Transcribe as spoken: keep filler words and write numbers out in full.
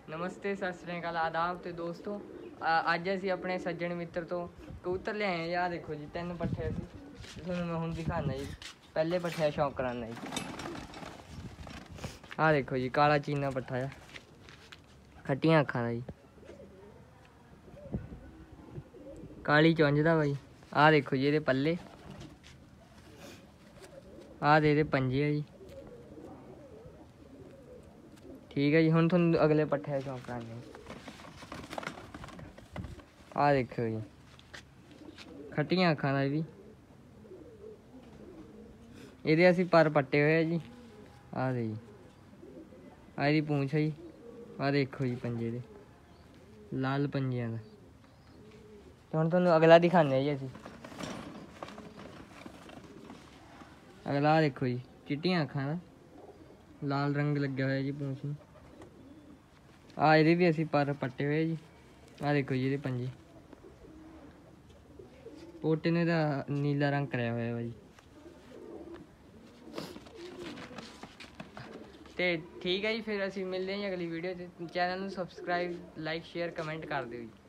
नमस्ते सत श्री अकाल आदाब तो दोस्तों अज असी अपने सज्जन मित्र तो कबूतर ले आए यार। देखो जी तीन पट्ठे असी थोड़ा मैं हूँ दिखाना जी। पहले पट्ठे शौक कराना जी। आ देखो जी काला चीना पट्ठा है, खट्टियां अखां दा जी, काली चुंझ दा भाई। आ देखो जी ये पल्ले, आ दे पंजे है जी। ठीक है जी, हुण तुहानूं अगले पट्ठे दा शौक कराने। आ देखो जी खट्टियां अखां दा भी, ये असी पर पट्टे हुए जी। आ दे जी आ दी पूंछ है जी। आ देखो जी पंजे दे लाल पंजियां दा। हुण तुहानूं अगला दिखाने जी असी। अगला आ देखो जी चिट्टियां अखां दा, लाल रंग लग्या होया जी पूंछ नूं। आ ये भी असी पर पट्टे हुए जी। आ देखो जी ये पंजे पोटे ने दा नीला रंग कराया होया भाई। तो ठीक है जी, फिर असी मिलते हैं अगली वीडियो। चैनल में सबसक्राइब लाइक शेयर कमेंट कर दो जी।